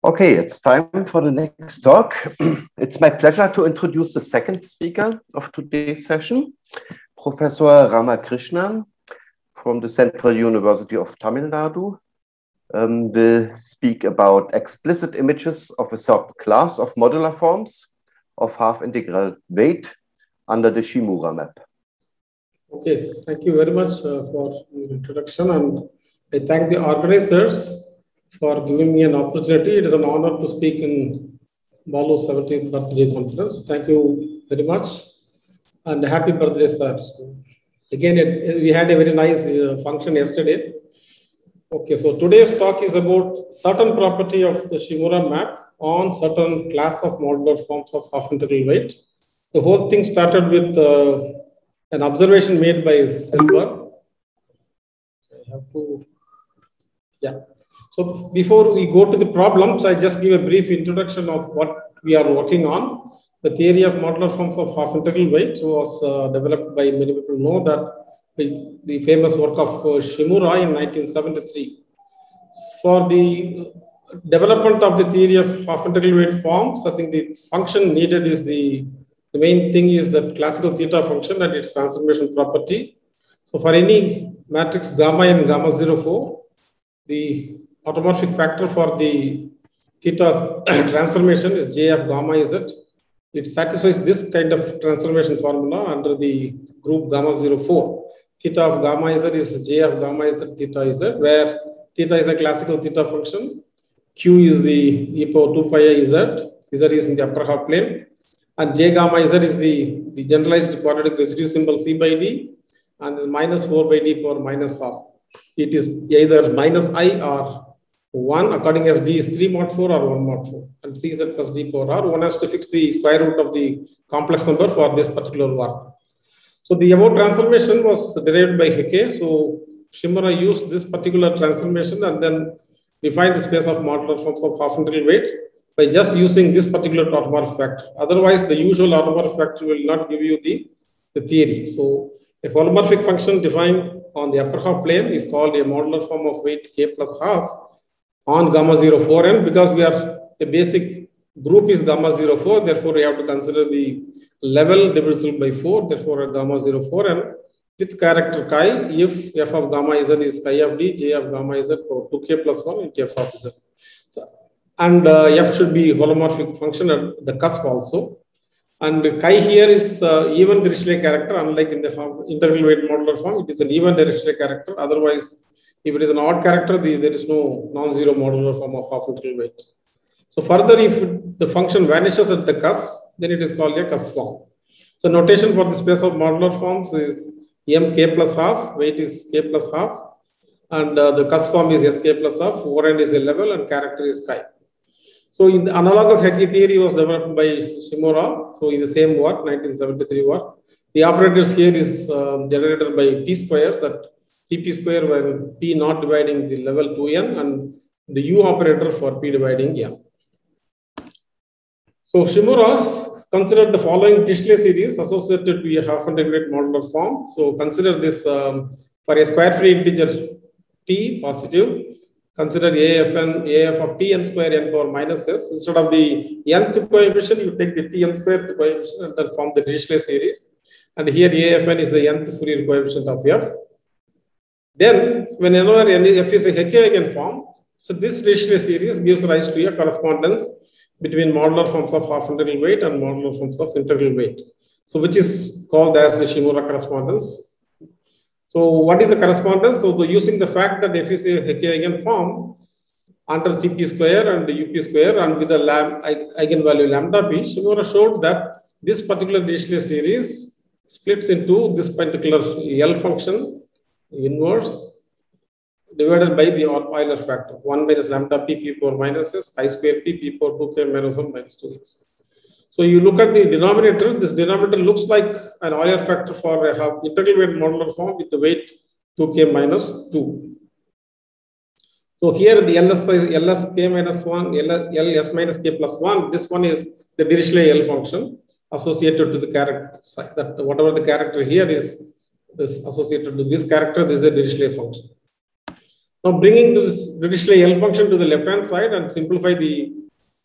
Okay, it's time for the next talk. It's my pleasure to introduce the second speaker of today's session, Professor Ramakrishnan from the Central University of Tamil Nadu. Will speak about explicit images of a subclass of modular forms of half-integral weight under the Shimura map. Okay, thank you very much for your introduction, and I thank the organizers for giving me an opportunity. It is an honor to speak in Balu's 17th birthday conference. Thank you very much, and happy birthday, sir. Again, we had a very nice function yesterday. Okay, so today's talk is about certain property of the Shimura map on certain class of modular forms of half-integral weight. The whole thing started with an observation made by Silver. I have to, yeah. So before we go to the problems, I just give a brief introduction of what we are working on. The theory of modular forms of half-integral weight was developed by many people know that the famous work of Shimura in 1973. For the development of the theory of half-integral weight forms, I think the function needed is the main thing is the classical theta function and its transformation property. So for any matrix gamma and gamma 04, the automorphic factor for the theta transformation is J of gamma Z. It satisfies this kind of transformation formula under the group gamma 04. Theta of gamma Z is J of gamma Z theta Z, where theta is a classical theta function. Q is the e power 2 pi I Z. Z is in the upper half plane. And J gamma Z is the generalized quadratic residue symbol C by D. And is minus 4 by D power minus half. It is either minus I or 1, according as D is 3 mod 4 or 1 mod 4. And C Z plus D power R. One has to fix the square root of the complex number for this particular work. So the above transformation was derived by Hecke. So Shimura used this particular transformation and then defined the space of modular forms of half-integral weight by just using this particular automorphic factor. Otherwise, the usual automorphic factor will not give you the theory. So a holomorphic function defined on the upper half plane is called a modular form of weight k plus half on gamma 04n, because we are the basic group is gamma 04. Therefore, we have to consider the level divisible by 4. Therefore, a gamma 04n with character chi if f of gamma z is chi of d, j of gamma z for 2k plus 1 into f of z. So, and f should be holomorphic function at the cusp also. And chi here is even Dirichlet character, unlike in the integral weight modular form, it is an even Dirichlet character. Otherwise, if it is an odd character, there is no non-zero modular form of half-integral weight. So further, if the function vanishes at the cusp, then it is called a cusp form. So notation for the space of modular forms is m k plus half, weight is k plus half, and the cusp form is sk plus half, overend is the level, and character is chi. So in the analogous Hecke theory was developed by Shimura. So in the same work, 1973 work, the operators here is generated by p squares, that tp square when p not dividing the level 2n and the u operator for p dividing n. So Shimura considered the following Dirichlet series associated to a half-integrate modular form. So consider this for a square-free integer t positive. Consider AF of t n square n power minus s. Instead of the nth coefficient, you take the t n square coefficient and then form the Dirichlet series. And here AFN is the nth Fourier coefficient of f. Then, whenever f is a Hecke eigenform, so this Dirichlet series gives rise to a correspondence between modular forms of half-integral weight and modular forms of integral weight. So, which is called as the Shimura correspondence. So, what is the correspondence? So, using the fact that f is a Hecke eigenform under Tp square and Up square and with the eigenvalue lambda b, Shimura showed that this particular Dirichlet series splits into this particular L function inverse divided by the Euler factor 1 minus lambda p power minus s I square p power 2k minus 1 minus 2s. So you look at the denominator. This denominator looks like an Euler factor for a integral weight modular form with the weight 2k minus 2. So here the ls k minus 1, ls minus k plus 1. This one is the Dirichlet L function associated to the character. That whatever the character here is associated to this character, this is a Dirichlet function. Now bringing this Dirichlet L function to the left hand side and simplify the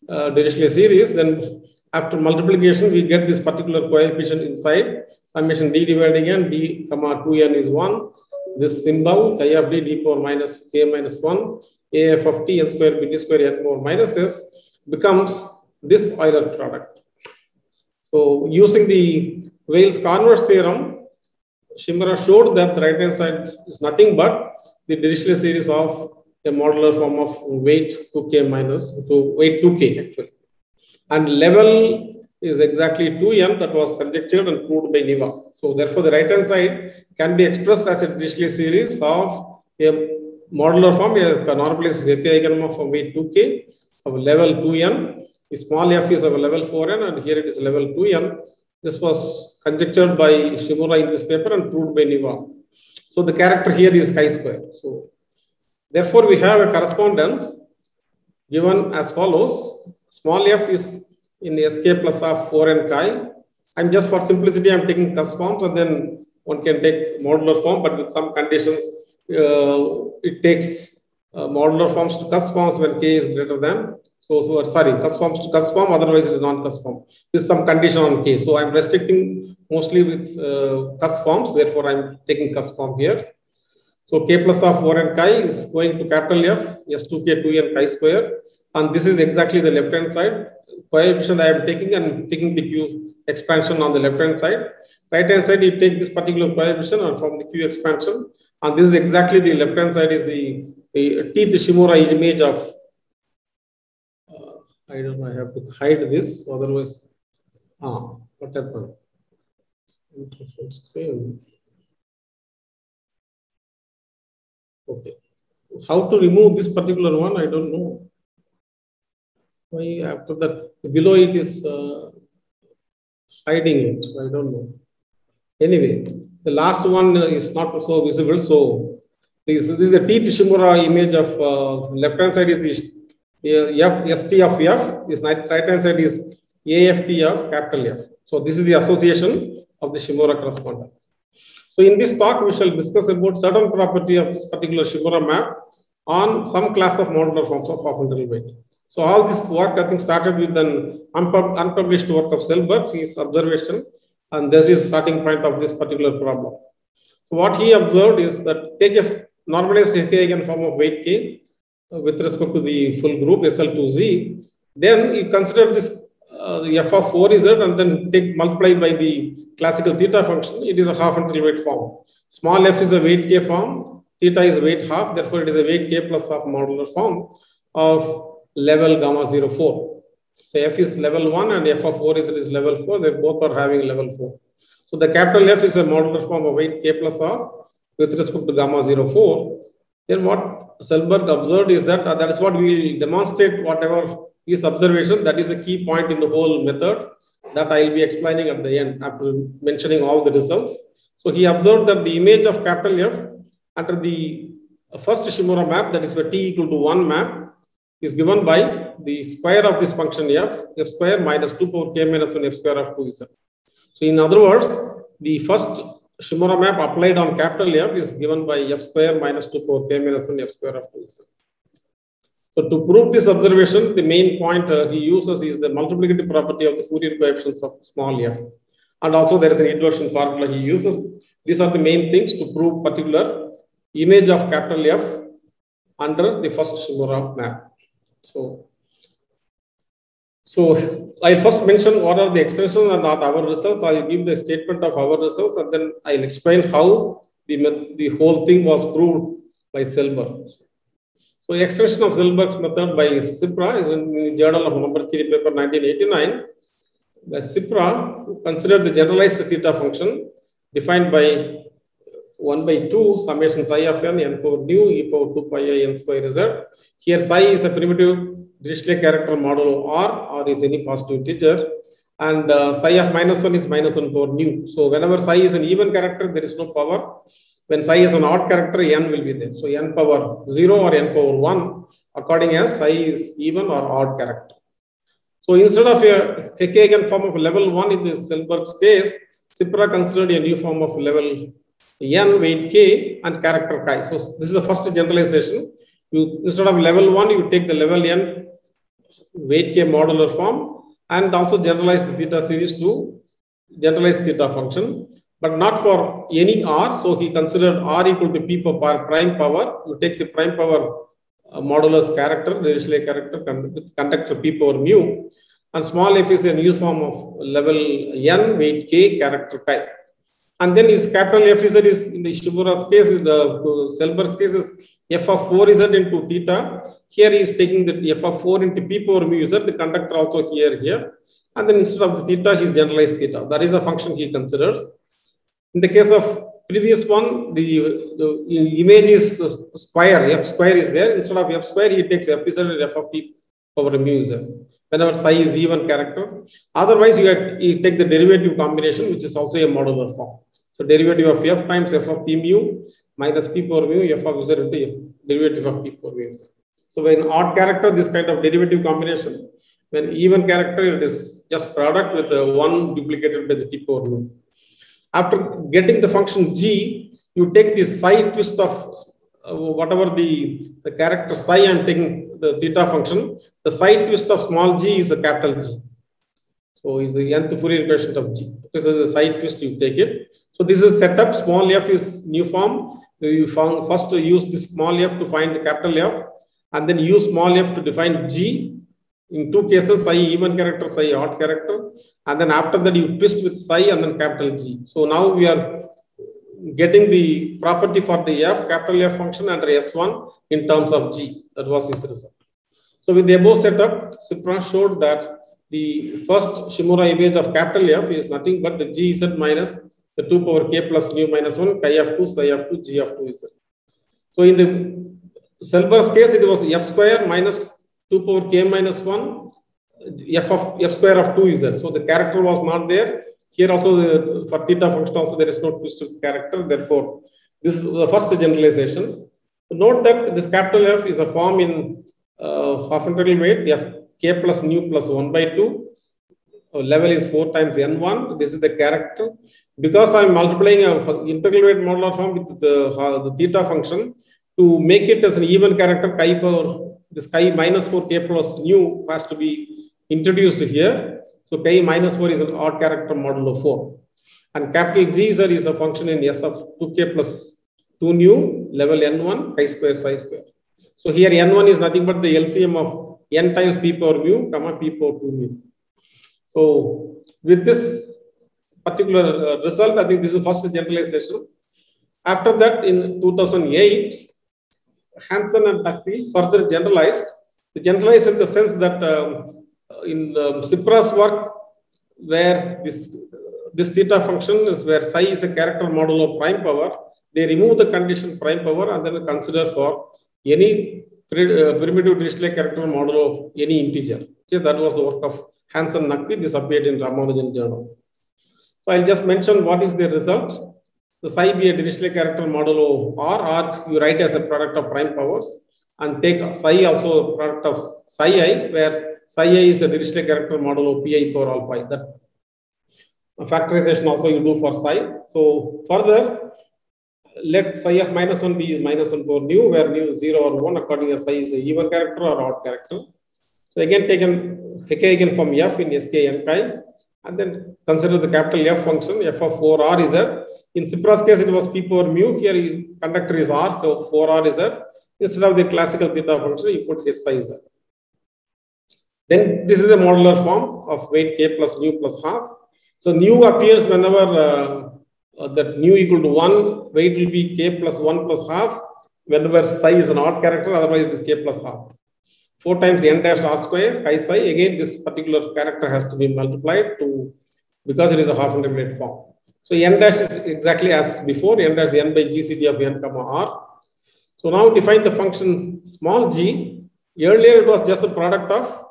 Dirichlet series, then after multiplication, we get this particular coefficient inside. Summation d dividing n, d comma 2n is 1. This symbol, chi of d, d power minus k minus 1, af of t, n square, b t square, n power minus s, becomes this Euler product. So using the Weyl converse theorem, Shimura showed that the right hand side is nothing but the Dirichlet series of a modular form of weight 2k minus weight 2k actually. And level is exactly 2n that was conjectured and proved by Niva. So therefore the right hand side can be expressed as a Dirichlet series of a modular form, a normalized eigenvalue of weight 2k of level 2n. The small f is of level 4n and here it is level 2n. This was conjectured by Shimura in this paper and proved by Niva. So the character here is chi square. So therefore, we have a correspondence given as follows. Small f is in sk plus of 4n chi. I'm just for simplicity, I'm taking cusp forms and then one can take modular form, but with some conditions, it takes modular forms to cusp forms when k is greater than. Sorry, cusp forms to cusp form, otherwise it is non-cusp form. With some condition on k. So I'm restricting mostly with cusp forms, therefore I'm taking cusp form here. So k plus of 4n chi is going to capital F, S2k 2n chi square. And this is exactly the left hand side. Coefficient I am taking and taking the Q expansion on the left hand side. Right hand side, you take this particular coefficient and from the Q expansion. And this is exactly the left hand side is the teeth Shimura image of. I don't know, I have to hide this, otherwise. What happened? Screen. Okay. How to remove this particular one? I don't know. Why after that below it is hiding it? I don't know. Anyway, the last one is not so visible. So this is the teeth Shimura image of left hand side is the st of f. This right hand side is aft of capital F. So this is the association of the Shimura correspondence. So in this talk, we shall discuss about certain property of this particular Shimura map on some class of modular forms of half-integral weight. So all this work, I think, started with an unpublished work of Selberg, his observation, and that is starting point of this particular problem. So what he observed is that take a normalized eigenform of weight k with respect to the full group SL2Z, then you consider this f of 4z and then multiply by the classical theta function. It is a half-integral weight form. Small f is a weight k form, theta is weight half, therefore it is a weight k plus half modular form of level gamma 0 4. So f is level 1 and f of 4 is level 4. They both are having level 4. So the capital F is a modular form of weight k plus half with respect to gamma 0 4. Then what Selberg observed is that that is what we will demonstrate, whatever his observation. That is a key point in the whole method that I will be explaining at the end after mentioning all the results. So he observed that the image of capital F under the first Shimura map, that is where t equal to 1 map, is given by the square of this function f square minus 2 power k minus 1 f square of 2z. So in other words, the first Shimura map applied on capital F is given by f square minus 2 power k minus 1 f square of 2z. So to prove this observation, the main point he uses is the multiplicative property of the Fourier coefficients of small f. And also there is an inversion formula he uses. These are the main things to prove particular image of capital F under the first Shimura map. So I first mention what are the extensions and not our results. I will give the statement of our results and then I will explain how the whole thing was proved by Selberg. So extension of Selberg's method by Cipra is in the Journal of Number Theory paper 1989. The Cipra considered the generalized theta function defined by 1 by 2 summation psi of n power nu e power 2 pi I n square z. Here psi is a primitive Dirichlet character modulo r is any positive integer, and psi of minus 1 is minus 1 power nu. So whenever psi is an even character, there is no power. When psi is an odd character, n will be there. So n power 0 or n power 1, according as psi is even or odd character. So instead of a Hecke form of level 1 in this Selberg's case, Cipra considered a new form of level n weight k and character chi. So this is the first generalization. Instead of level 1, you take the level n weight k modular form, and also generalize the theta series to generalize theta function, but not for any r. So he considered r equal to p power prime power. You take the prime power modulus character, Dirichlet character, with conductor p power mu, and small f is a new form of level n, weight k, character chi. And then his capital F is in the Shimura's case, in the Selberg's case is f of 4z into theta. Here he is taking the f of 4 into p power mu z, the conductor also here. And then instead of the theta, he is generalized theta. That is the function he considers. In the case of previous one, the image is square, f square is there. Instead of f square, he takes f z and f of p power mu z. Whenever psi is even character. Otherwise, you take the derivative combination, which is also a modular form. So derivative of f times f of p mu minus p power mu f of z into f, derivative of p power mu z. So when odd character, this kind of derivative combination. When even character, it is just product with the one duplicated by the p power mu. After getting the function g, you take the psi twist of whatever the character psi I'm taking the theta function, the psi twist of small g is the capital G. So is the nth Fourier coefficient of g. This is the psi twist, you take it. So this is setup, small f is new form. So you first use this small f to find the capital F, and then use small f to define g. In two cases, psi even character, psi odd character. And then after that, you twist with psi and then capital G. So now we are getting the property for the f, capital F function under S1 in terms of G. That was his result. So with the above setup, Sipra showed that the first Shimura image of capital F is nothing but the Gz minus the 2 power k plus nu minus 1, chi of 2, psi of 2, g of 2 z. So in the Selberg's case, it was f square minus 2 power k minus 1, f square of 2 z. So the character was not there. Here also, for theta function also, there is no twist with character. Therefore, this is the first generalization. Note that this capital F is a form in half integral weight, f k plus nu plus 1 by 2. Level is 4 times n1. This is the character. Because I am multiplying an integral weight modular form with the theta function, to make it as an even character, chi power, this chi minus 4 k plus nu has to be introduced here. So chi minus 4 is an odd character modulo 4. And capital Gz is a function in S of 2k plus 2 nu, level n1, chi square, psi square. So here n1 is nothing but the LCM of n times p power mu, comma p power 2 mu. So with this particular result, I think this is the first generalization. After that, in 2008, Hansen and Duckley further generalized. They generalized in the sense that in Sipra's work, where this theta function is where psi is a character modulo prime power, they remove the condition prime power and then consider for any primitive Dirichlet character modulo of any integer. Okay, that was the work of Hansen and Duckley. This appeared in Ramanujan journal. So I'll just mention what is the result. The psi be a Dirichlet character modulo R you write as a product of prime powers, and take psi also a product of psi I, where psi I is the Dirichlet character modulo pi power alpha I. That factorization also you do for psi. So further, let psi of minus 1 be minus 1 power nu, where nu is 0 or 1 according to psi is a even character or odd character. So again taken Hecke again from f in sk n chi, and then consider the capital F function, f of 4r is z. In Sipra's case, it was p power mu. Here, conductor is r, so 4r is z. Instead of the classical theta function, you put his size z. Then this is a modular form of weight k plus nu plus half. So nu appears whenever that nu equal to 1, weight will be k plus 1 plus half. Whenever psi is an odd character, otherwise it is k plus half. 4 times n dash r square, chi psi. Again, this particular character has to be multiplied to, because it is a half integrate form. So n dash is exactly as before, n dash n by gcd of n comma r. So now define the function small g. Earlier it was just a product of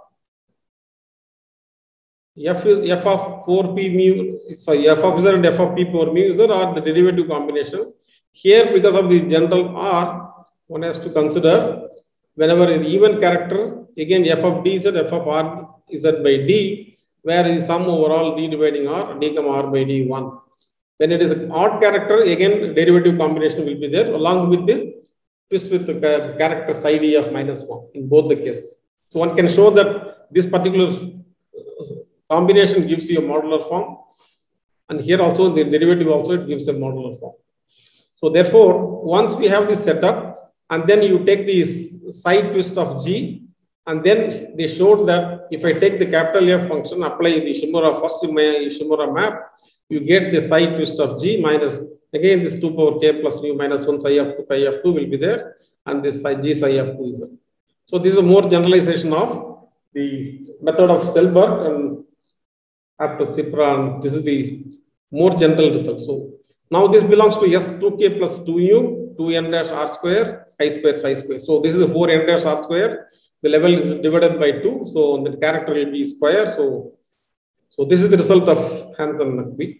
f of 4p mu, sorry, f of z and f of p power mu z, or the derivative combination. Here, because of the general r, one has to consider whenever an even character, again f of d z, f of r z by d, where is sum overall d dividing r, d comma r by d 1. When it is an odd character, again derivative combination will be there along with the twist with the character psi d of minus 1 in both the cases. So one can show that this particular combination gives you a modular form. And here also the derivative also it gives a modular form. So therefore, once we have this setup, and then you take this psi twist of G, and then they showed that if I take the capital F function, apply the Shimura first Shimura map, you get the psi twist of G minus, again this 2 power k plus nu minus 1 psi f2 pi f2 will be there, and this G psi f2 is there. So this is a more generalization of the method of Selberg and after Cipra, and this is the more general result. So now this belongs to S2k plus 2u, 2n dash r square, I square, psi square. So this is the 4n dash r square. The level is divided by 2. So the character will be square. So this is the result of Hansen-Naqvi.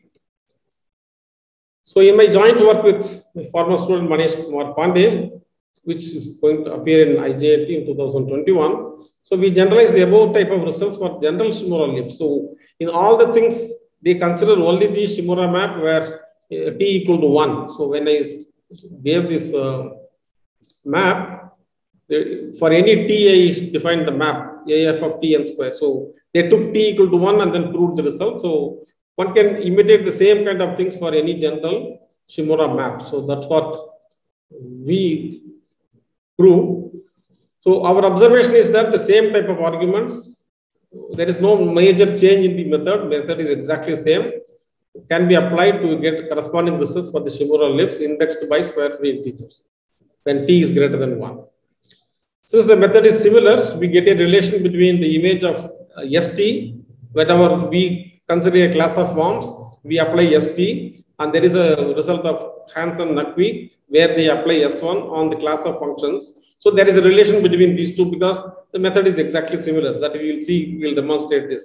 So in my joint work with my former student Manish Kumar Pandey, which is going to appear in IJIT in 2021. So we generalize the above type of results for general Shimura leaps. So in all the things, they consider only the Shimura map where t equal to 1. So when I gave this map, for any t I defined the map, AF of t n square. So they took t equal to 1 and then proved the result. So one can imitate the same kind of things for any general Shimura map. So that's what we prove. So our observation is that the same type of arguments, there is no major change in the method. Method is exactly the same. Can be applied to get corresponding results for the Shimura ellipse indexed by square free integers when t is greater than 1. Since the method is similar, we get a relation between the image of ST. Whenever we consider a class of forms, we apply ST, and there is a result of Hansen-Naqvi where they apply S1 on the class of functions. So there is a relation between these two because the method is exactly similar. That we will see, we will demonstrate this.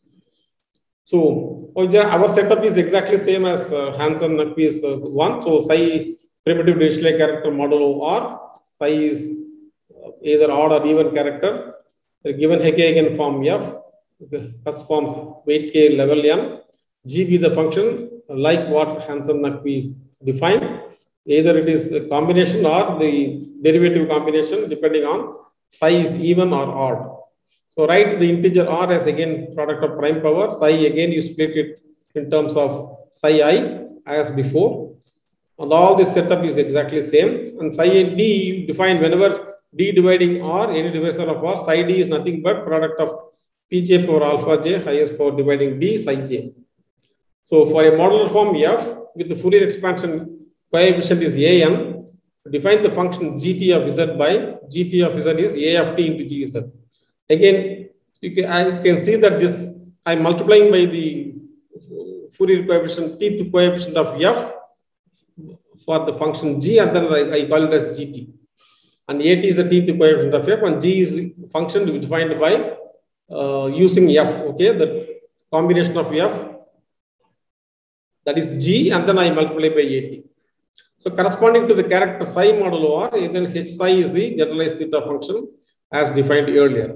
So our setup is exactly same as Hansen-Naqvi's one. So psi primitive Dirichlet character modulo R, psi is either odd or even character. Given Hecke form F, first form weight k level n, G be the function like what Hansen-Naqvi defined. Either it is a combination or the derivative combination depending on psi is even or odd. So write the integer r as again product of prime power. Psi again you split it in terms of psi I as before. And all this setup is exactly same. And psi d you define whenever d dividing r, any divisor of r, psi d is nothing but product of pj power alpha j highest power dividing d psi j. So for a modular form F with the Fourier expansion coefficient is an, define the function gt of z by gt of z is a of t into gz. Again, I can see that this I'm multiplying by the Fourier coefficient, tth coefficient of F for the function g, and then I call it as gt. And at is the tth coefficient of F, and g is the function defined by using F. Okay, the combination of F, that is g, and then I multiply by at. So corresponding to the character psi modulo r, then h psi is the generalized theta function as defined earlier.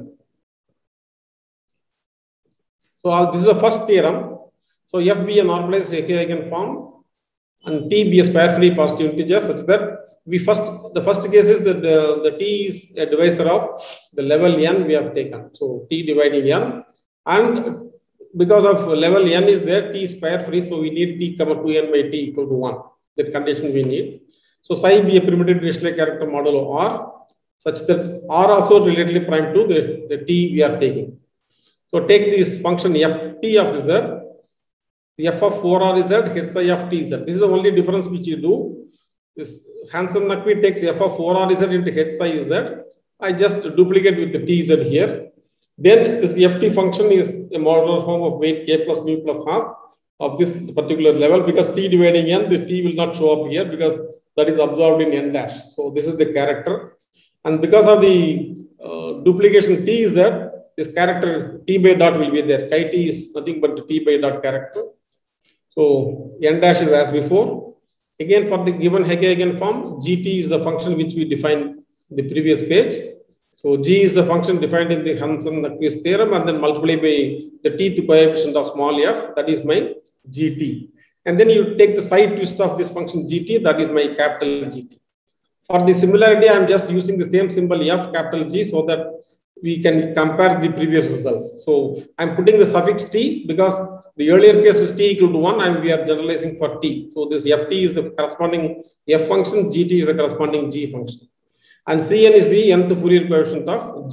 So this is the first theorem. So F be a normalized Hecke eigenform and T be a square free positive integer such that the first case is that the T is a divisor of the level n we have taken. So T dividing n, and because of level n is there, T is square free, so we need T comma 2n by T equal to 1. That condition we need. So psi be a primitive Dirichlet character modulo R such that R also relatively prime to the T we are taking. So take this function f t of z, f of 4r z, h psi of t z. This is the only difference which you do. This Hansen-Naqvi takes f of 4r z into h psi z. I just duplicate with the t z here. Then this ft function is a modular form of weight k plus mu plus half of this particular level, because t dividing n, the t will not show up here because that is absorbed in n dash. So this is the character. And because of the duplication t z, this character t by dot will be there. Chi t is nothing but the t by dot character. So n dash is as before. Again, for the given Hecke eigenform, gt is the function which we defined in the previous page. So g is the function defined in the Hansen-Naqvi's theorem, and then multiply by the tth coefficient of small f, that is my gt. And then you take the side twist of this function gt, that is my capital GT. For the similarity, I am just using the same symbol f, capital G, so that we can compare the previous results. So I'm putting the suffix t because the earlier case is t equal to 1 and we are generalizing for t. So this ft is the corresponding f function, gt is the corresponding g function. And Cn is the nth Fourier coefficient of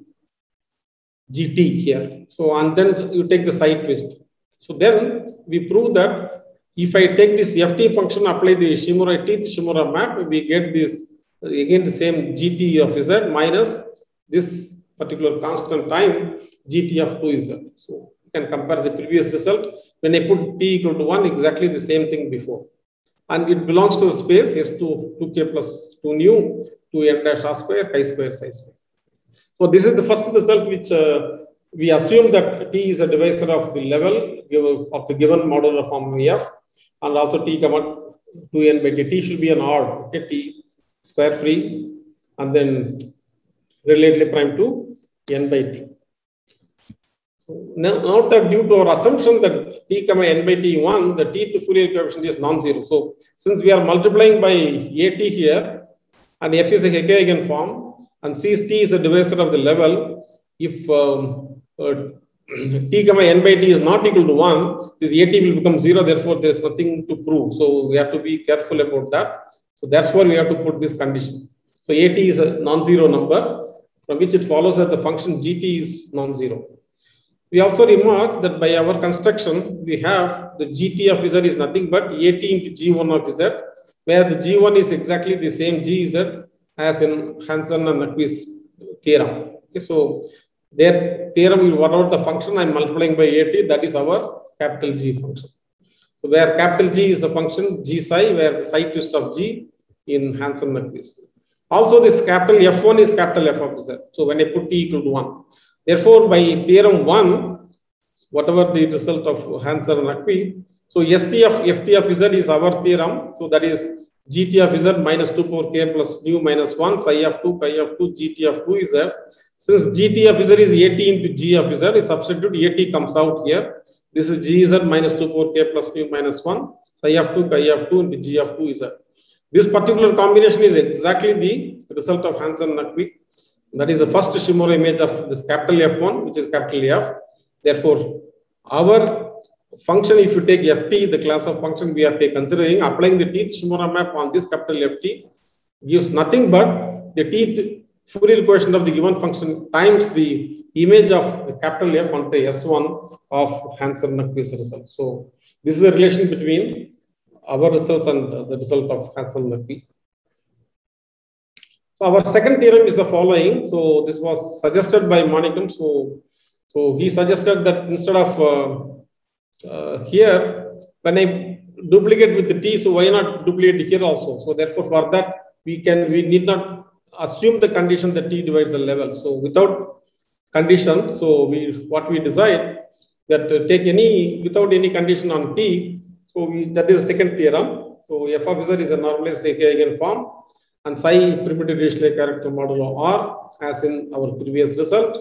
gt here. So, and then you take the side twist. So then we prove that if I take this ft function, apply the Shimura Shimura map, we get this again the same gt of z minus this particular constant time gt of 2z. So you can compare the previous result when I put t equal to 1, exactly the same thing before. And it belongs to the space S2 2k plus 2 nu 2n dash r square chi square psi square. So this is the first result which we assume that t is a divisor of the level of the given modular form f, and also t comma 2n by t. T should be an odd, okay, t square free and then relatedly prime to n by t. So now note that due to our assumption that t comma n by t 1, the t Fourier coefficient is non-zero. So since we are multiplying by at here, and f is a Hecke form, and since t is a divisor of the level, if t comma n by t is not equal to 1, this at will become 0, therefore there is nothing to prove. So we have to be careful about that. So that's why we have to put this condition. So at is a non-zero number, from which it follows that the function gt is non-zero. We also remark that by our construction, we have the gt of z is nothing but at into g1 of z, where the g1 is exactly the same gz as in Hansen and Naqvi's theorem. Okay, so their theorem will work out the function I'm multiplying by at, that is our capital G function. So where capital G is the function g psi, where the psi twist of g in Hansen and Naqvi's. Also this capital F1 is capital F of z. So when I put t equal to 1, therefore by theorem 1, whatever the result of Hansen and Naqvi, so st of ft of z is our theorem. So that is gt of z minus 2 power k plus nu minus 1 psi of 2 pi of 2 gt of 2 is z. Since gt of z is at into g of z, is substitute at comes out here. This is gz minus 2 power k plus nu minus 1 psi of 2 pi of 2 into g of 2 is z. This particular combination is exactly the result of Hansen and Naqvi. That is the first Shimura image of this capital F1, which is capital F. Therefore, our function, if you take ft, the class of function we are considering, applying the teeth Shimura map on this capital ft gives nothing but the teeth Fourier coefficient of the given function times the image of the capital F onto S1 of Hansen and Naqvi's result. So this is the relation between our results and the result of Hansen and Naqvi. So our second theorem is the following. So this was suggested by Manikam. So he suggested that instead of here, when I duplicate with the t, so why not duplicate here also? So therefore, for that we need not assume the condition that t divides the level. So without condition, so what we decide that take without any condition on t. So that is the second theorem. So f of z is a normalized Hecke form, and psi primitive Dirichlet character modulo R, as in our previous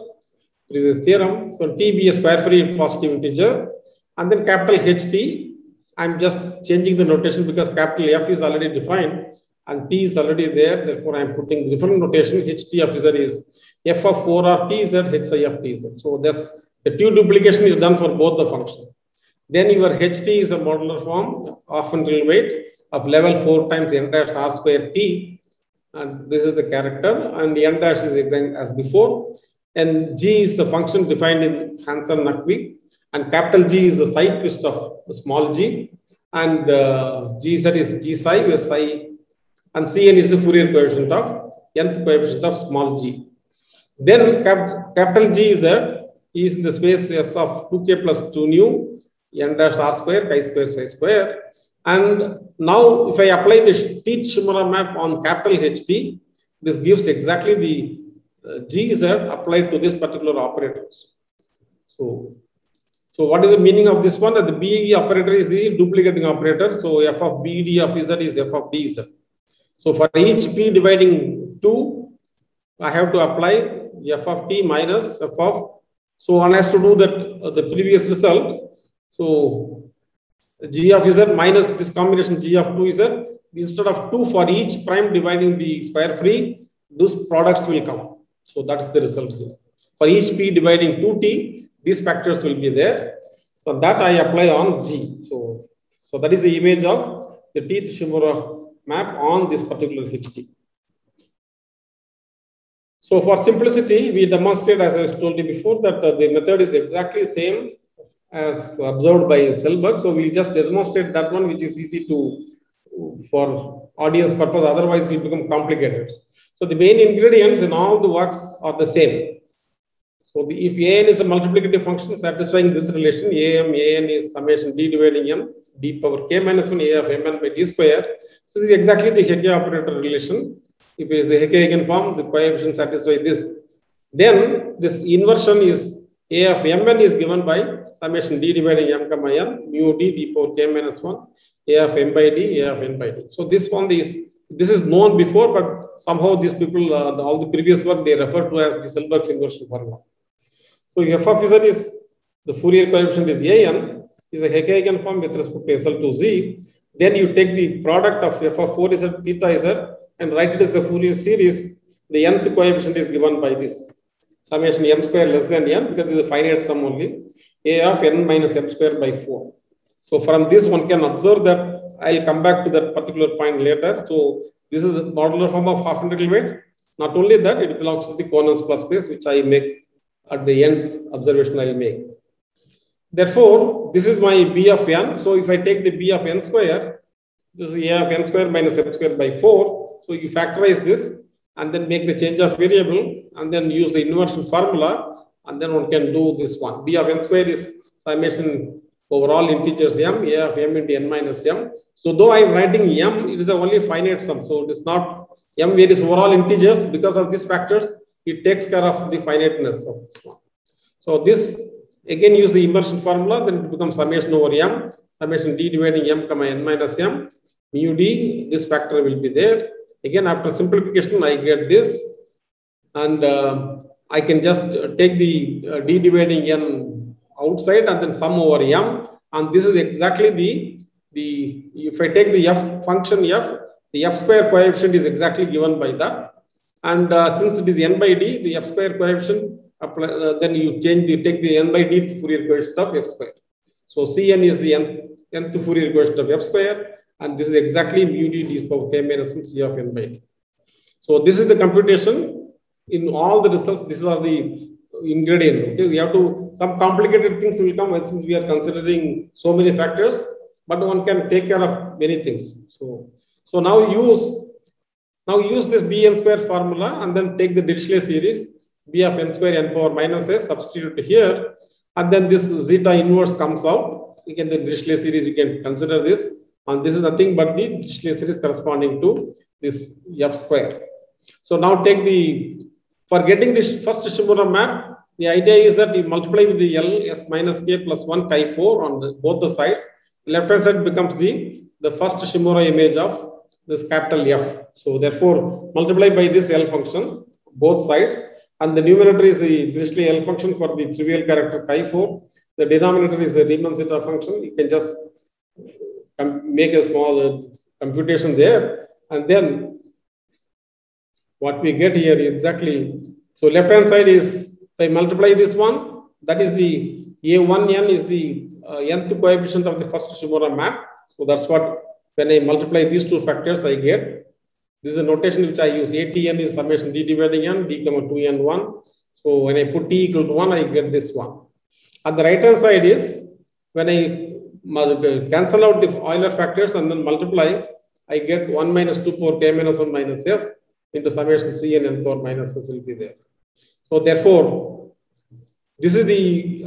theorem. So t be a square free positive integer, and then capital HT. I'm just changing the notation because capital F is already defined and t is already there. Therefore, I'm putting different notation. HT of z is f of 4r t z h psi of t z. So that's the two duplication is done for both the functions. Then your HT is a modular form of integral weight of level 4 times n dash r square t, and this is the character, and the n dash is again as before, and g is the function defined in Hansen and Naqvi, and capital G is the psi twist of the small g, and gz is g psi, where psi, and Cn is the Fourier coefficient of nth coefficient of small g. Then capital G is in the space S of 2k plus 2 nu n dash r square chi square psi square. And now if I apply the teeth Shimura map on capital HT, this gives exactly the gz applied to this particular operators. So what is the meaning of this one? That the BE operator is the duplicating operator. So f of BD of z is f of dz. So for each p dividing 2, I have to apply f of t minus f of. So one has to do that the previous result. So g of z minus this combination g of 2z, instead of 2 for each prime dividing the square free, those products will come. So that's the result here. For each p dividing 2t, these factors will be there. So that I apply on G. So that is the image of the teeth Shimura map on this particular HT. So for simplicity, we demonstrate, as I told you before, that the method is exactly the same as observed by Selberg. So we just demonstrate that one, which is easy to for audience purpose. Otherwise, it will become complicated. So the main ingredients in all the works are the same. So if an is a multiplicative function satisfying this relation, an is summation d dividing m, d power k minus 1 a of mn by d square. So this is exactly the Hecke operator relation. If it is the Hecke eigenform, the coefficient satisfy this. Then this inversion is a of mn is given by summation d dividing m comma n mu d power k minus 1 a of m by d a of n by d. So this is known before, but somehow these people all the previous work they refer to as the Selberg's inversion formula. So f of z is the Fourier coefficient is an is a Hecke eigenform with respect to SL to z. Then you take the product of f of 4z theta z and write it as a Fourier series. The nth coefficient is given by this summation m square less than n, because it is a finite sum only, a of n minus m square by 4. So from this one can observe that I'll come back to that particular point later. So this is a modular form of half integral weight. Not only that, it belongs to the Conant's plus space, which I make at the end observation I will make. Therefore, this is my b of n. So if I take the b of n square, this is a of n square minus m square by 4. So you factorize this and then make the change of variable and then use the inversion formula, and then one can do this one. B of n square is summation over all integers m, a of m into n minus m. So though I am writing m, it is a only finite sum. So it is not m varies over all integers. Because of these factors, it takes care of the finiteness of this one. So this again use the inversion formula, then it becomes summation over m, summation d dividing m comma n minus m, mu d, this factor will be there. Again, after simplification, I get this, and I can just take the d dividing n outside and then sum over m, and this is exactly the if I take the f function f, the f square coefficient is exactly given by that, and since it is n by d, the f square coefficient then you take the n by d Fourier coefficient of f square. So Cn is the nth Fourier coefficient of f square, and this is exactly mu d d power k minus 1 c of n by d. So this is the computation. In all the results, these are the ingredient. Okay, we have to, some complicated things will come since we are considering so many factors, but one can take care of many things. So now use this bn square formula and then take the Dirichlet series b of n square n power minus s, substitute here, and then this zeta inverse comes out. Again, the Dirichlet series you can consider this, and this is nothing but the Dirichlet series corresponding to this f square. So now take for getting this first Shimura map, the idea is that you multiply with the L s minus k plus 1 chi 4 on both the sides. The left hand side becomes the first Shimura image of this capital F. So therefore, multiply by this L function, both sides, and the numerator is the Dirichlet L function for the trivial character chi 4. The denominator is the Riemann zeta function. You can just make a small computation there, and then what we get here is exactly, so left hand side is, if I multiply this one, that is the A1n is the nth coefficient of the first Shimura map. So that's what, when I multiply these two factors, I get. This is a notation which I use. ATN is summation d dividing n, d comma 2n1. So when I put t equal to 1, I get this one. At the right hand side is, when I cancel out the Euler factors and then multiply, I get 1 minus 2 power k minus 1 minus s into summation Cn n power minus s will be there. So therefore, this is the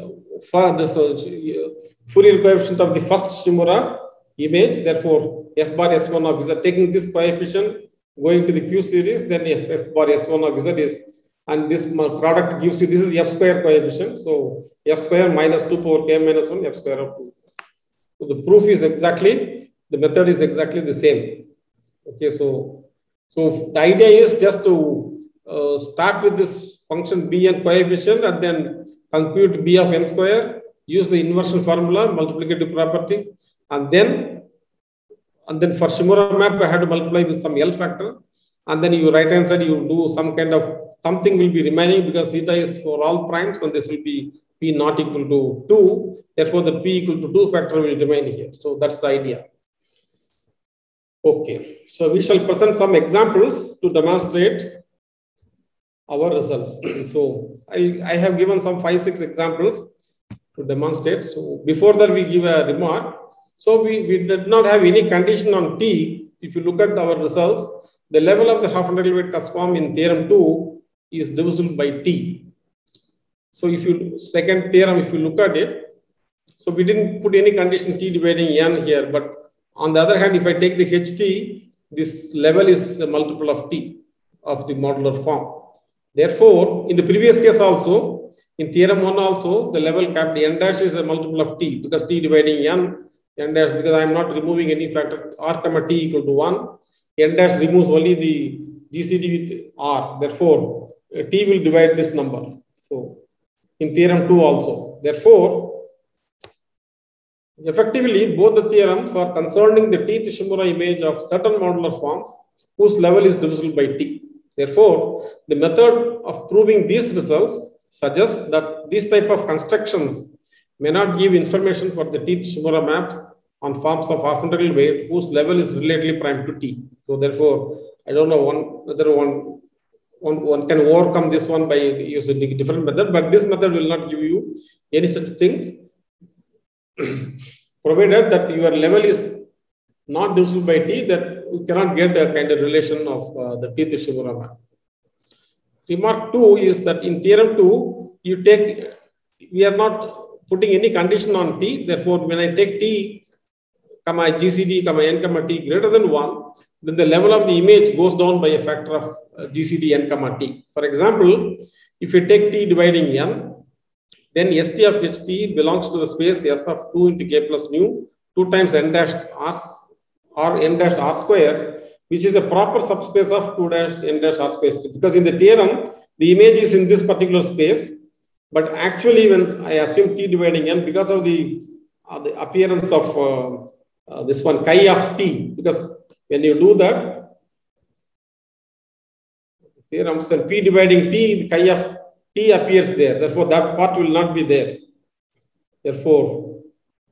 Fourier coefficient of the first Shimura image. Therefore, f bar s1 of z, taking this coefficient, going to the Q series, then f bar s1 of z is, and this product gives you, this is the f square coefficient. So f square minus 2 power k minus 1 f square of 2. So the proof is exactly, the method is exactly the same. Okay, so the idea is just to start with this function bn coefficient and then compute b of n square, use the inversion formula, multiplicative property, and then for Shimura map I had to multiply with some L factor, and then you right hand side you do some kind of something will be remaining because theta is for all primes, and this will be p not equal to 2. Therefore, the p equal to 2 factor will remain here. So that's the idea. Okay, so we shall present some examples to demonstrate our results. So I have given some 5-6 examples to demonstrate. So before that, we give a remark. So we did not have any condition on T. If you look at our results, the level of the half integral weight cusp form in theorem 2 is divisible by T. So if you second theorem, if you look at it, so we didn't put any condition T dividing N here, but on the other hand, if I take the HT, this level is a multiple of T of the modular form. Therefore, in the previous case also, in theorem 1 also, the level capital N dash is a multiple of T because T dividing N dash, because I am not removing any factor R comma T equal to 1. N dash removes only the GCD with R. Therefore, T will divide this number. So, in theorem 2 also. Therefore, effectively, both the theorems are concerning the T-Shimura image of certain modular forms whose level is divisible by T. Therefore, the method of proving these results suggests that these type of constructions may not give information for the T-Shimura maps on forms of half integral weight whose level is relatively prime to T. So therefore, I don't know whether one can overcome this one by using a different method, but this method will not give you any such things, provided that your level is not divisible by T, that you cannot get a kind of relation of the T-Shimura map. Remark 2 is that in theorem 2, we are not putting any condition on T. Therefore, when I take T, comma GCD, comma N, comma T greater than 1, then the level of the image goes down by a factor of GCD N, comma T. For example, if you take T dividing N, then ST of HT belongs to the space S of 2 into K plus nu, 2 times N dash R or N dash R square, which is a proper subspace of 2 dash N dash R space. Because in the theorem, the image is in this particular space, but actually when I assume T dividing N, because of the appearance of this one chi of T, because when you do that, theorem says P dividing T, the chi of T appears there. Therefore, that part will not be there. Therefore,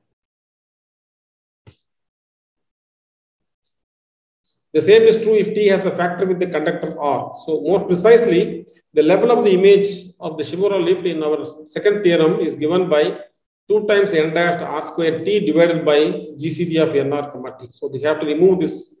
the same is true if T has a factor with the conductor R. So, more precisely, the level of the image of the Shimura lift in our second theorem is given by 2 times N dash R square T divided by GCD of NR comma T. So, we have to remove this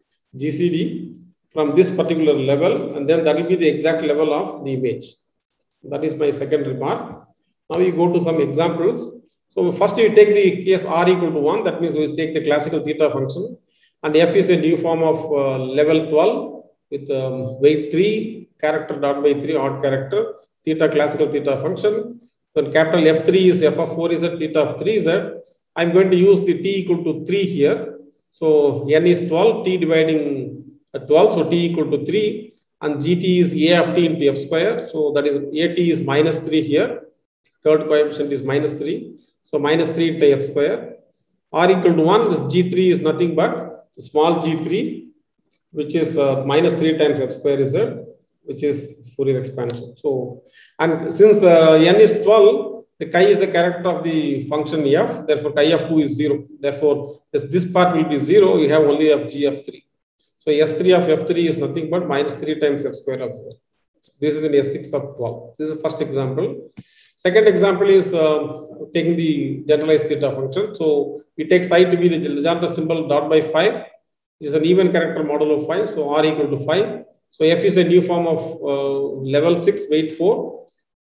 GCD from this particular level, and then that will be the exact level of the image. That is my second remark. Now we go to some examples. So first we take the case R equal to 1. That means we take the classical theta function. And F is a new form of level 12 with weight 3, character dot by 3, odd character, theta classical theta function. Then capital F3 is F of 4Z, theta of 3Z. I'm going to use the T equal to 3 here. So N is 12, T dividing 12, so T equal to 3. And GT is A of T into F square. So that is AT is minus 3 here. Third coefficient is minus 3. So minus 3 into F square. R equal to 1, this G3 is nothing but small G3, which is minus 3 times F square Z, which is Fourier expansion. So, and since N is 12, the chi is the character of the function F. Therefore, chi of 2 is 0. Therefore, this part will be 0. You have only of G of 3. So S3 of F3 is nothing but minus 3 times F square of Z. This is in S6 of 12. This is the first example. Second example is taking the generalized theta function. So we take psi to be the Legendre symbol dot by 5. This is an even character model of 5. So R equal to 5. So F is a new form of level 6, weight 4.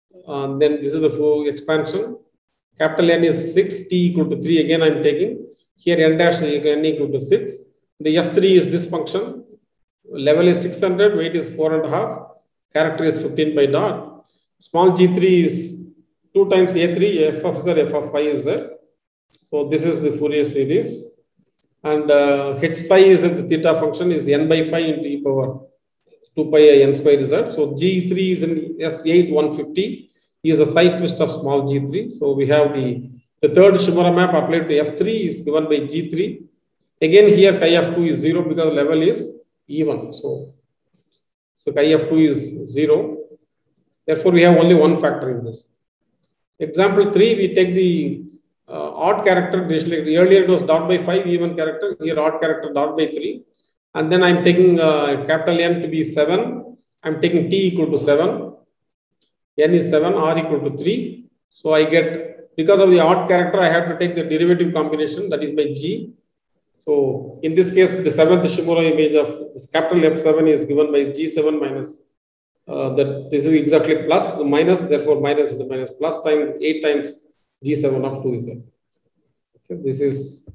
Then this is the full expansion. Capital N is 6, T equal to 3. Again, I'm taking. Here N dash N equal to 6. The F3 is this function. Level is 600, weight is 4.5. Character is 15 by dot. Small g3 is 2 times a3, f of z, f of 5 z. So this is the Fourier series. And h psi is the theta function is n by 5 into e power 2 pi n square z. So g3 is in S8 150. Is a side twist of small g3. So we have the third Shimura map applied to f3 is given by g3. Again here chi of 2 is 0 because level is even. So So chi of 2 is 0. Therefore, we have only one factor in this. Example 3, we take the odd character. Earlier it was dot by 5 even character. Here odd character dot by 3. And then I'm taking capital N to be 7. I'm taking T equal to 7. N is 7, R equal to 3. So I get, because of the odd character, I have to take the derivative combination, that is by G. So in this case, the 7th Shimura image of this capital F7 is given by G7 minus, that this is exactly plus, the minus, therefore minus the minus plus times 8 times G7 of 2 is there. Okay, this is,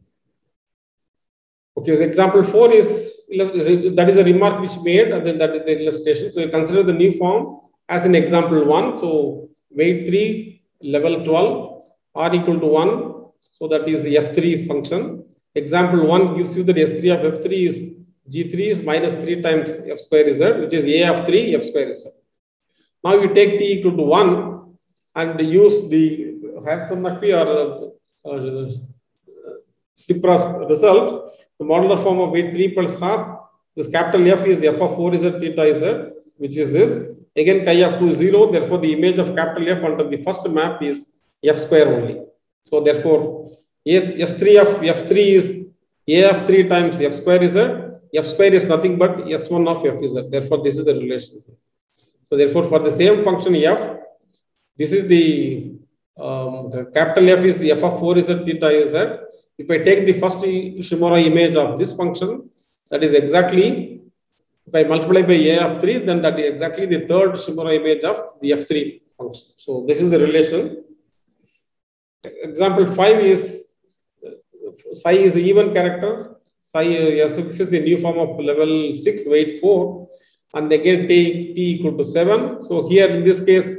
okay, so example 4 is, that is a remark which made, and then that is the illustration. So you consider the new form as in example 1. So weight 3, level 12, R equal to 1. So that is the F3 function. Example 1 gives you that S3 of F3 is G3 is minus 3 times F square Z, which is A of 3, F square Z. Now you take T equal to 1 and use the Hansen-McPhee or Tsipra's result. The modular form of weight 3 plus half. This capital F is the F of 4 Z theta Z, which is this. Again, chi of 2 is 0. Therefore, the image of capital F under the first map is F square only. So therefore, S3 of F3 is A of 3 times F square Z. F square is nothing but S1 of F Z. Therefore, this is the relation. So therefore, for the same function F, this is the capital F is the F of 4 Z theta Z. If I take the first Shimura image of this function, that is exactly, if I multiply by A of 3, then that is exactly the third Shimura image of the F3 function. So this is the relation. Example 5 is psi is an even character. Psi is a new form of level 6, weight 4, and again take T equal to 7. So here in this case,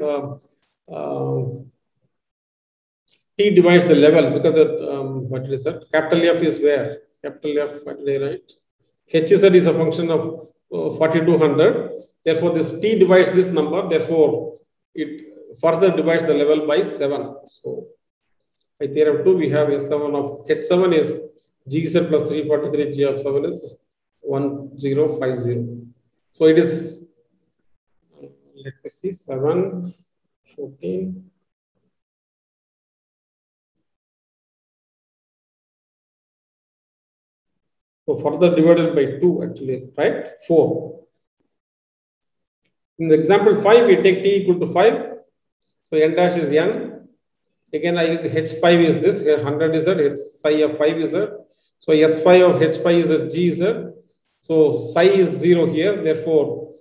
T divides the level because what is that? Capital F is where? Capital F, what did I write? HZ is a function of 4200. Therefore, this T divides this number. Therefore, it further divides the level by 7. So, by theorem 2, we have S7 of H7 is GZ plus 343 G of 7 is 1050. So, it is, let me see, 7, 14. So further divided by 2 actually, right? 4. In the example 5, we take T equal to 5. So N dash is N. Again, H5 is this, 100 is Z, H psi of 5 is Z. So S5 of H5 is a G Z. So psi is 0 here. Therefore,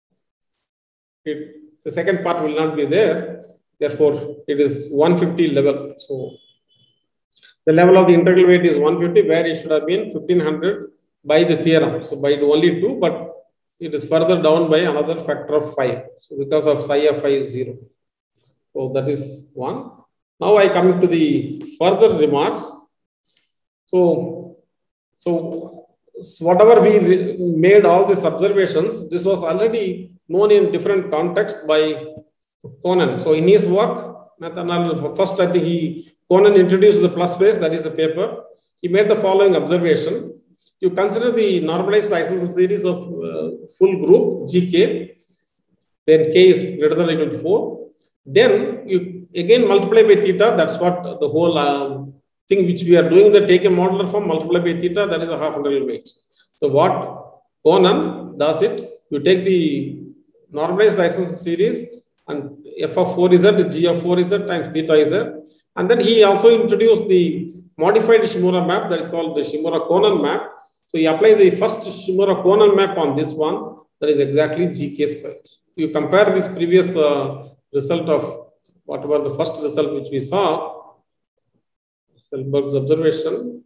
the second part will not be there. Therefore, it is 150 level. So the level of the integral weight is 150, where it should have been 1500 by the theorem. So by only 2, but it is further down by another factor of 5. So because of psi of 5 is 0. So that is 1. Now I come to the further remarks. So whatever we made all these observations, this was already known in different contexts by Conan. So in his work, first I think Conan introduced the plus base, that is the paper. He made the following observation. You consider the normalized isomorphism series of full group GK, then K is greater than or equal to 4. Then you again multiply by theta. That's what the whole thing which we are doing, the take a modular form, multiply by theta, that is a half integral weights. So what Conan does it, you take the normalized isomorphism series and F of 4 is Z, G of 4 is Z times theta is Z. And then he also introduced the modified Shimura map, that is called the Shimura-Conan map. So you apply the first Shimura-Conan map on this one, that is exactly GK square. You compare this previous result of whatever the first result which we saw, Selberg's observation.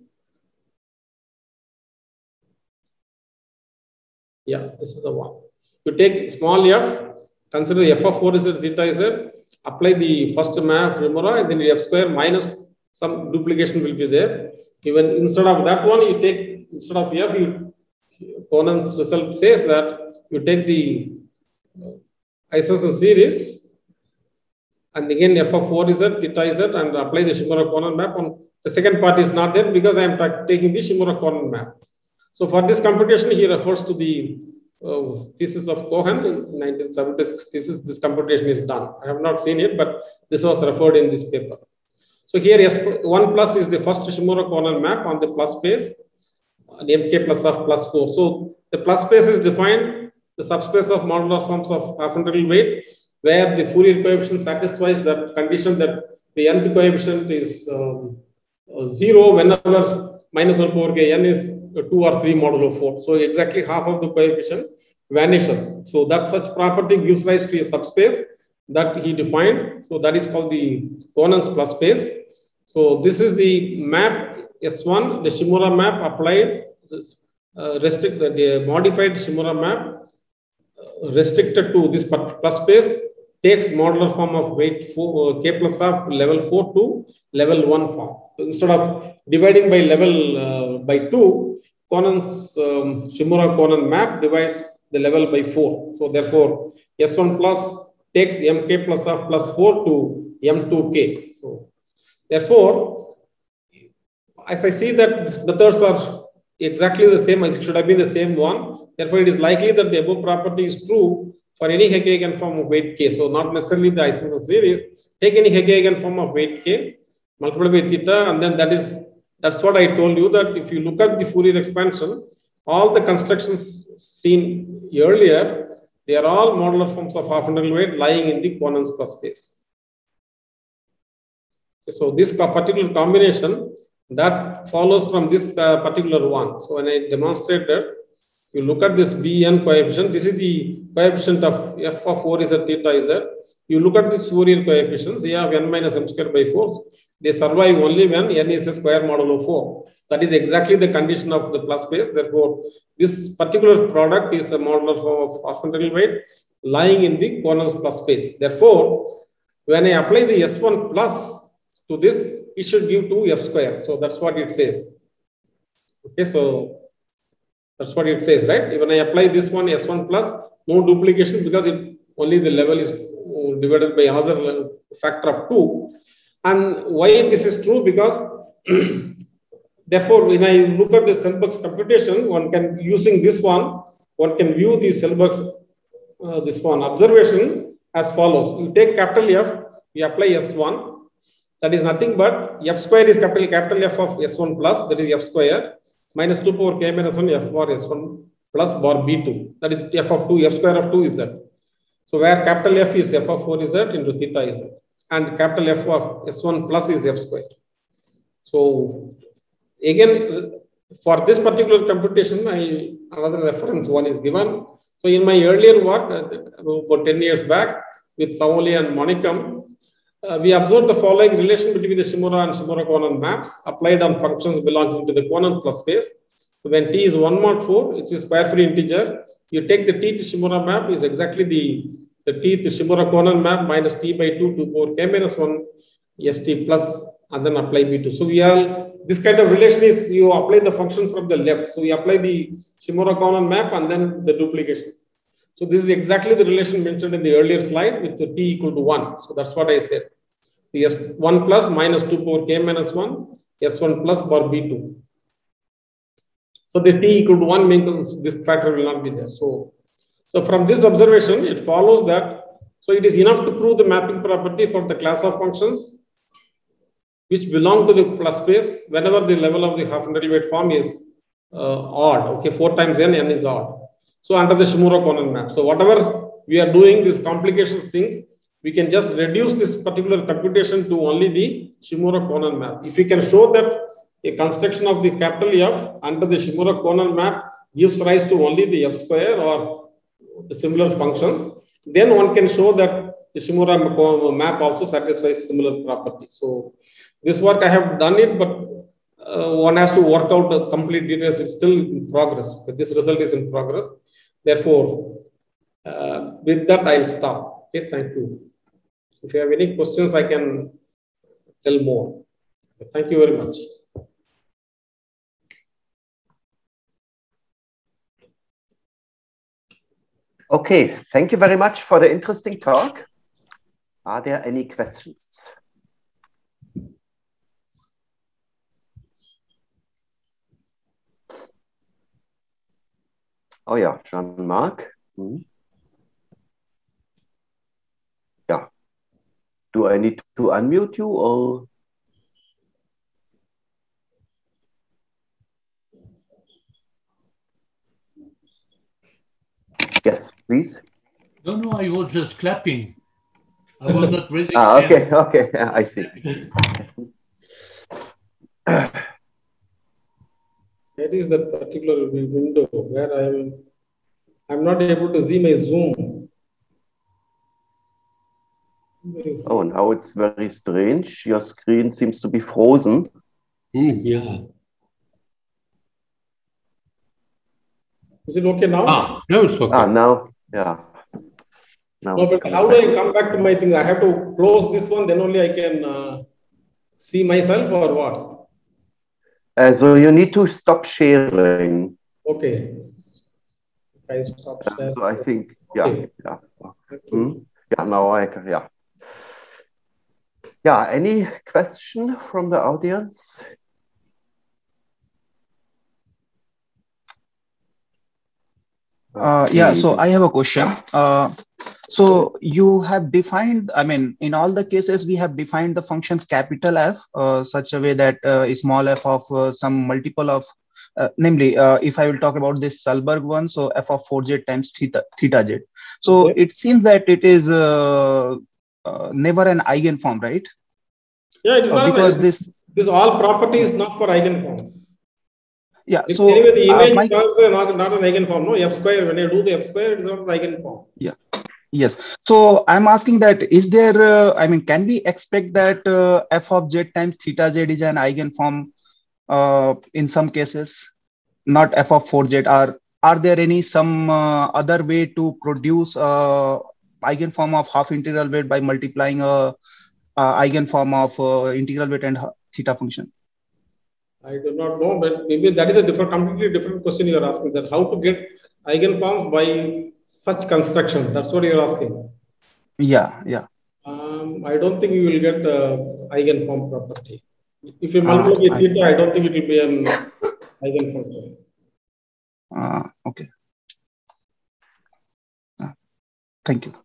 Yeah, this is the one. You take small f, consider F of 4 is Z, theta is Z, apply the first map Shimura, and then F square minus some duplication will be there. Even instead of that one, you take, instead of F, Conan's result says that you take the isomorphism series and again F of 4 is Z, theta is Z, and apply the Shimura-Conan map. On the second part is not there because I am taking the Shimura-Conan map. So for this computation, he refers to the thesis of Cohen in 1976. This computation is done. I have not seen it, but this was referred in this paper. So here S1 plus is the first Shimura-Cohen map on the plus space, MK plus of plus 4. So the plus space is defined the subspace of modular forms of half integral weight, where the Fourier coefficient satisfies that condition that the nth coefficient is 0 whenever minus 1 power k n is 2 or 3 modulo 4. So exactly half of the coefficient vanishes. So that such property gives rise to a subspace that he defined. So that is called the Conant's plus space. So this is the map S1, the Shimura map applied, the modified Shimura map restricted to this plus space takes modular form of weight 4, k plus of level 4 to level 1 form. So instead of dividing by level by 2, Conant's Shimura-Cohen map divides the level by 4. So therefore, S1 plus takes mk plus of plus 4 to m2k. So therefore, as I see that these methods are exactly the same, it should have been the same one. Therefore, it is likely that the above property is true for any Hecke eigenform of weight k. So not necessarily the isosceles series. Take any Hecke eigenform of weight k, multiply by theta, and then that's what I told you, that if you look at the Fourier expansion, all the constructions seen earlier, they are all modular forms of half integral weight lying in the Conant's plus space. So this particular combination that follows from this particular one. So when I demonstrated, you look at this Bn coefficient, this is the coefficient of f of 4 z theta z. You look at this Fourier coefficients, A of n minus m square by 4, they survive only when n is a square modulo 4. That is exactly the condition of the plus space. Therefore, this particular product is a modular form of half integral weight lying in the Conant's plus space. Therefore, when I apply the S1 plus to this, it should give 2f square. So that's what it says. Okay, so that's what it says, right? When I apply this one S1 plus, no duplication because only the level is divided by another factor of 2. And why this is true? Because therefore, when I look at the Selberg's computation, one can, using this one view the Selberg's this one observation as follows. You take capital F, you apply S1. That is nothing but f square is capital F of S1 plus, that is f square, minus 2 power k minus 1 f bar S1 plus bar B2. That is f of 2, f square of 2 is z. So where capital F is f of 4 is z into theta is z. And capital F of S1 plus is f square. So again, for this particular computation, another reference one is given. So in my earlier work, about 10 years back, with Saoli and Monicum, we observed the following relation between the Shimura and Shimura-Cohen maps applied on functions belonging to the Cohen plus space. So when t is 1 mod 4, which is square free integer, you take the tth Shimura map is exactly the tth Shimura-Cohen map minus t by 2 to power k minus 1 st plus, and then apply b2. So we are, this kind of relation is you apply the function from the left. So we apply the Shimura-Cohen map and then the duplication. So this is exactly the relation mentioned in the earlier slide with the t equal to 1. So that's what I said. The S1 plus minus 2 power k minus 1, S1 plus bar B2. So the t equal to 1 means this factor will not be there. So from this observation, it follows that, so it is enough to prove the mapping property for the class of functions which belong to the plus space whenever the level of the half integral weight form is odd. Okay, 4 times n is odd. So under the Shimura-Cohen map. So whatever we are doing, these complications things, we can just reduce this particular computation to only the Shimura-Cohen map. If we can show that a construction of the capital F under the Shimura-Cohen map gives rise to only the f square or the similar functions, then one can show that the Shimura map also satisfies similar property. So this work I have done it, but one has to work out the complete details. It's still in progress, but this result is in progress. Therefore, with that, I'll stop. Okay, thank you. If you have any questions, I can tell more. Thank you very much. Okay, thank you very much for the interesting talk. Are there any questions? Oh yeah, Jean-Marc. Yeah. Do I need to unmute you or? Yes, please. No, I was just clapping. I was not raising okay, hand. okay, I see. That is that particular window where I'm not able to see my Zoom. Oh, now it's very strange. Your screen seems to be frozen. Yeah. Is it okay now? No, it's okay. Now, yeah. Now no, but how do I come back to my things? I have to close this one, then only I can see myself or what? So you need to stop sharing. Okay. I stop sharing. So I think, yeah, okay. yeah. Yeah, now I can, yeah. Yeah, any question from the audience? Yeah, so I have a question. So you have defined, I mean, in all the cases, we have defined the function capital F such a way that small f of some multiple of, namely, if I will talk about this Selberg one, so f of 4z times theta z. So it seems that it is never an eigenform, right? Yeah, it is not because this all properties not for eigenforms. Yeah, if so anyway, the image is not an eigenform, no? F square, when you do the F square, it is not an eigenform. Yeah. Yes. So I'm asking that, is there, I mean, can we expect that f of z times theta z is an eigenform in some cases, not f of 4z? Are there any some other way to produce eigenform of half integral weight by multiplying a eigenform of integral weight and theta function? I do not know, but maybe that is a completely different question you are asking. That how to get eigenforms by such construction? That's what you are asking. Yeah, yeah. I don't think you will get eigenform property. If you multiply theta, I don't think it will be an eigenfunction. Okay. Thank you.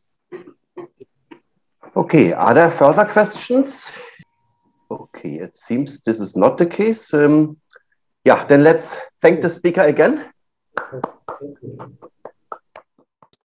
Okay, are there further questions? Okay, it seems this is not the case. Yeah, then let's thank the speaker again.